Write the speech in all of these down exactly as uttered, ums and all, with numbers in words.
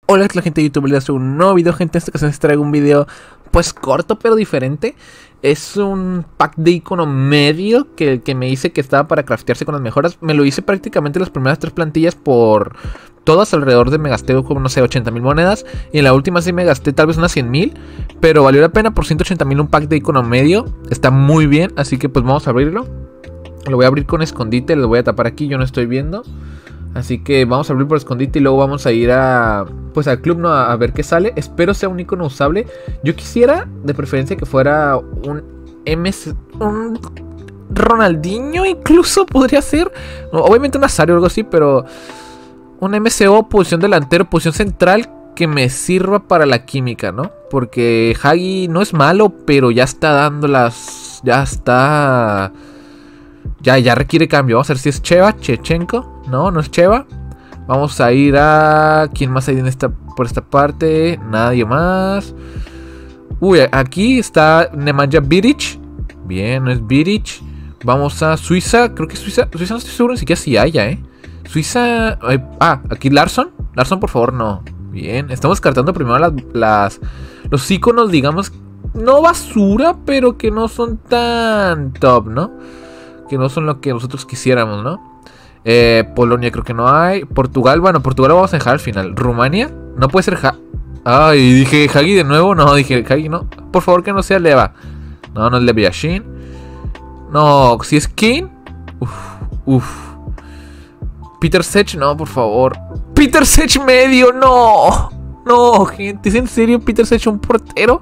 Hola, ¿qué tal, gente de YouTube? Les traigo un nuevo video, gente. En esta ocasión les traigo un video pues corto pero diferente. Es un pack de icono medio que, que me hice que estaba para craftearse con las mejoras. Me lo hice prácticamente las primeras tres plantillas por todas alrededor de me gasté como no sé ochenta mil monedas. Y en la última sí me gasté tal vez unas cien mil, pero valió la pena por ciento ochenta mil un pack de icono medio. Está muy bien, así que pues vamos a abrirlo. Lo voy a abrir con escondite, lo voy a tapar aquí, yo no estoy viendo. Así que vamos a abrir por escondite y luego vamos a ir a pues al club, ¿no? A, a ver qué sale. Espero sea un icono usable. Yo quisiera de preferencia que fuera un M S, un Ronaldinho incluso podría ser. No, obviamente un Nazario o algo así, pero un M C O, posición delantero, posición central que me sirva para la química, ¿no? Porque Hagi no es malo, pero ya está dando las... Ya está... Ya, ya requiere cambio. Vamos a ver si es Cheva, Chechenko. No, no es Cheva. Vamos a ir a... ¿Quién más hay en esta, por esta parte? Nadie más. Uy, aquí está Nemanja Biric. Bien, no es Biric. Vamos a Suiza. Creo que es Suiza. Suiza no estoy seguro ni siquiera si haya, ¿eh? Suiza... Ah, aquí Larsson. Larsson, por favor, no. Bien, estamos descartando primero las... las los iconos, digamos... No basura, pero que no son tan top, ¿no? Que no son lo que nosotros quisiéramos, ¿no? Eh, Polonia creo que no hay. Portugal, bueno, Portugal lo vamos a dejar al final. Rumania, no puede ser ha Ay, dije Hagi de nuevo. No, dije Hagi no. Por favor que no sea Leva. No, no es Lev Yashin. No, si es Kane. Uf, uf. Peter Sech, no, por favor. Peter Sech medio, no. No, gente, ¿es en serio Peter Sech un portero?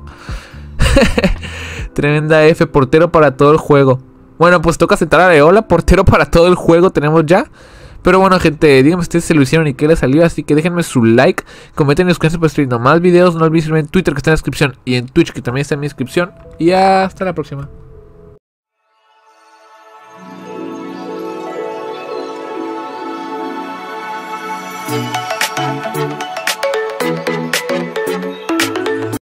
Tremenda F, portero para todo el juego. Bueno, pues toca sentar a Areola, portero para todo el juego tenemos ya. Pero bueno, gente, díganme ustedes si se lo hicieron y qué les salió. Así que déjenme su like, comenten y suscríbanse para streaming más videos. No olviden seguirme en Twitter, que está en la descripción, y en Twitch, que también está en mi descripción. Y hasta la próxima. Thank you.